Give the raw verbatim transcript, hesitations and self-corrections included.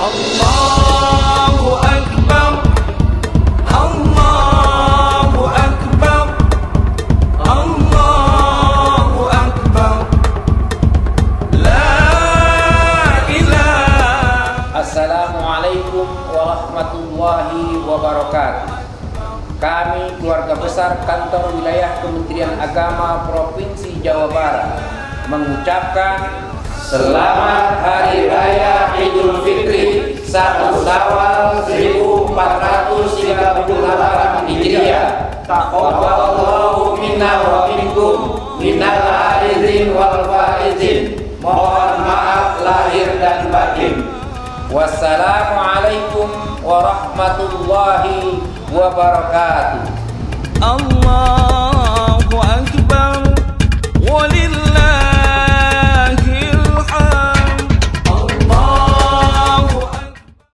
Allahu Akbar, Allahu Akbar, Allahu Akbar, La ilaha. Assalamualaikum warahmatullahi wabarakatuh. Kami keluarga besar Kantor Wilayah Kementerian Agama Provinsi Jawa Barat mengucapkan Selamat Hari Raya Idul Fitri satu Syawal seribu empat ratus tiga puluh delapan Hijriah. Taqabbalallahu minna wa minkum minal aizin wal faizin. Mohon maaf lahir dan batin. Wassalamualaikum warahmatullahi wabarakatuh. Allah